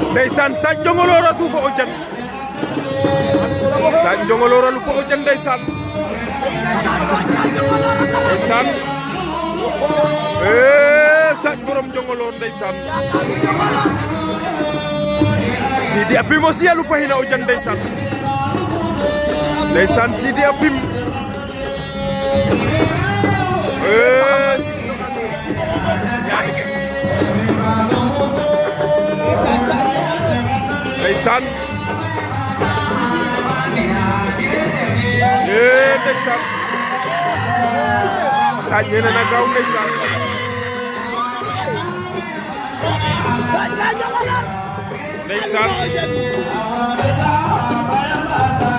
ndeysaan Sagne Njongolor a duufa o jan Sagne Njongolor a lupa o jan ndeysaan Sagne borom Njongolor ndeysaan Sidi Apim aussi a lupa hina o jan ndeysaan Sidi Apim ndeysaan ndeysaan Sagne nee na gaaw ndeysaan ndeysaan